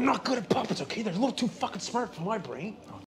not good at puppets, okay? They're a little too fucking smart for my brain.